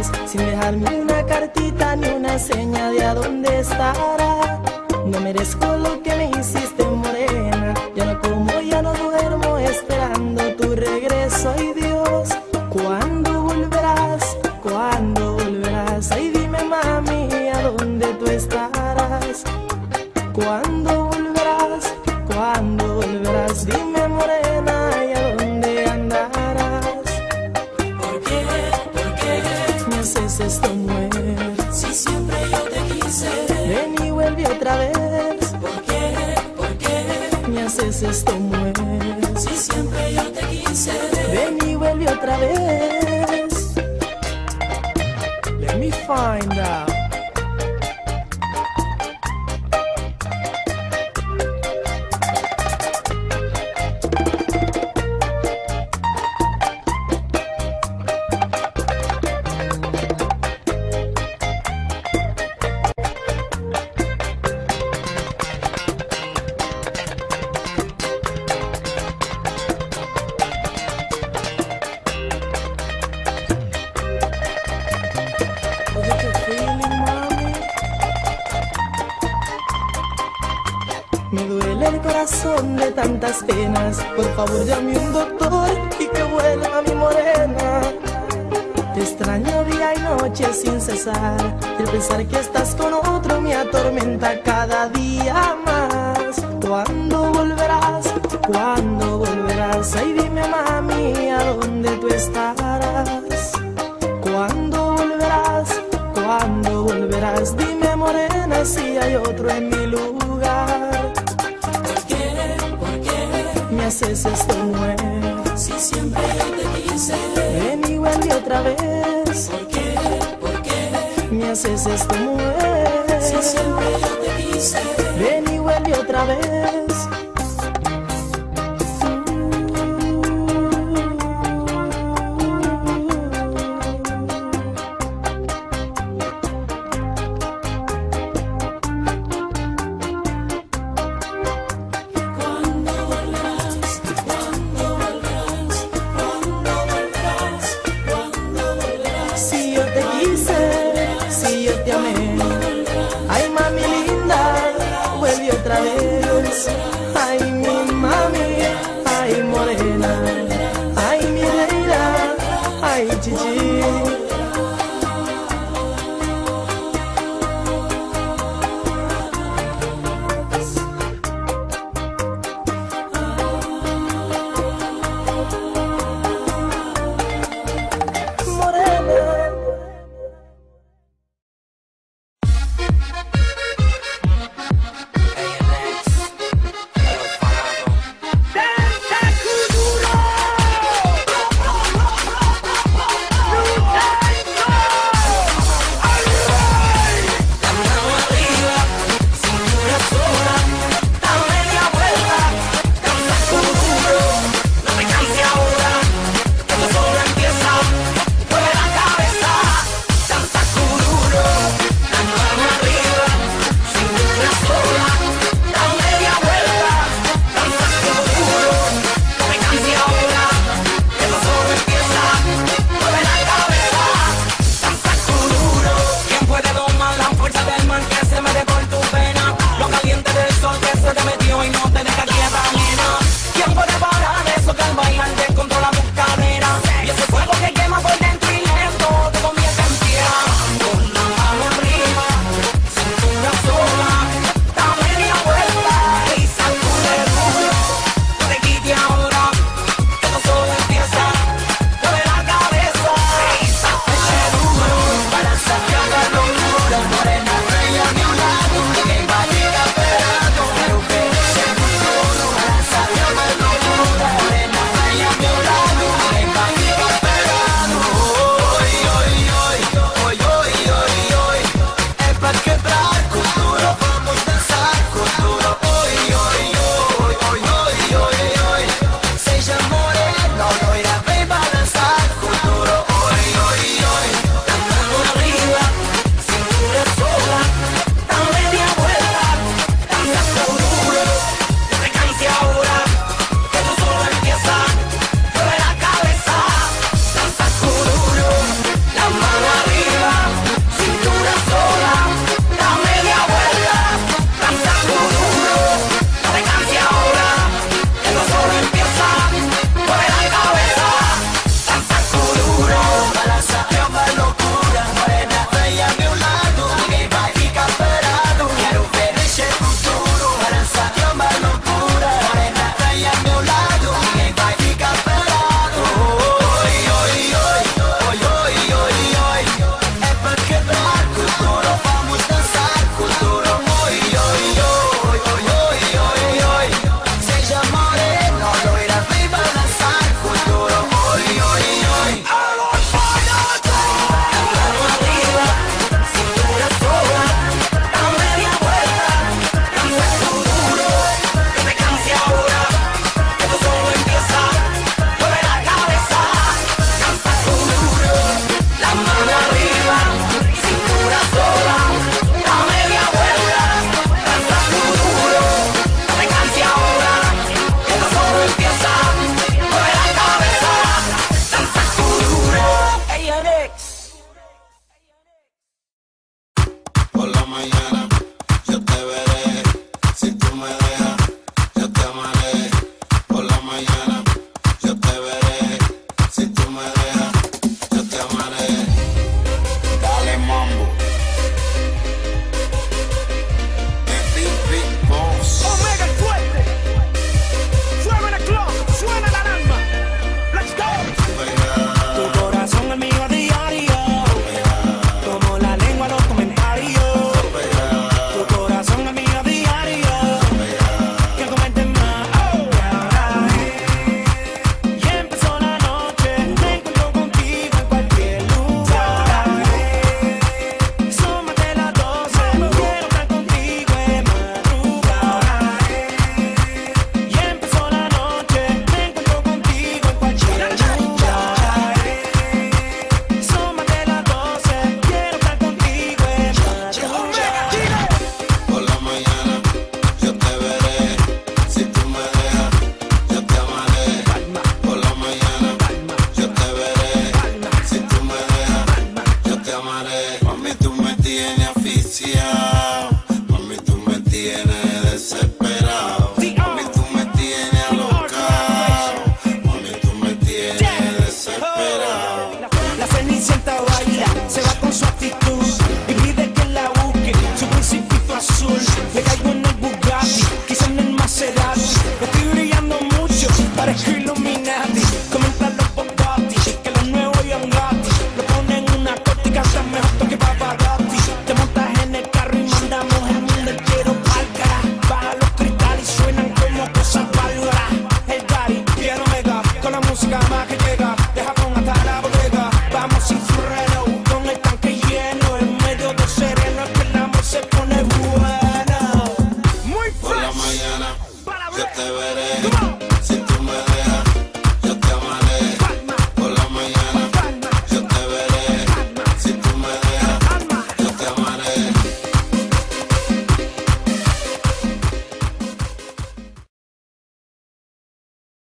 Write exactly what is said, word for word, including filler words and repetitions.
sin dejarme una cartita ni una seña de a dónde estará. No merezco lo que me hiciste, morena. Ya no como, ya no duermo esperando tu regreso. Ay Dios, ¿cuándo volverás? ¿Cuándo volverás? Ay dime mami, ¿a dónde tú estarás? ¿Cuándo volverás? ¿Cuándo volverás? Dime morena, ¿y a dónde andarás? ¿Por qué? ¿Por qué? Me haces esto, mujer. Si siempre yo te quise. Ven y vuelve otra vez. ¿Por qué? ¿Por qué? Me haces esto, mujer. Si siempre yo te quise. Ven y vuelve otra vez. Let me find out. Me duele el corazón de tantas penas. Por favor llame un doctor y que vuelva mi morena. Te extraño día y noche sin cesar. El pensar que estás con otro me atormenta cada día más. ¿Cuándo volverás? ¿Cuándo volverás? Ay dime mami, ¿a dónde tú estarás? ¿Cuándo volverás? ¿Cuándo volverás? Dime morena si hay otro en mi lugar. Me haces esto, mujer. Si siempre yo te quise. Ven y vuelve otra vez. ¿Por qué? ¿Por qué? Me haces esto, mujer. Si siempre yo te quise. Ven y vuelve otra vez. Ay mami linda, vuelve otra vez. Ay mi mami, ay morena, ay mi reina, ay chichi. ¡Danza Kuduro! Cenicienta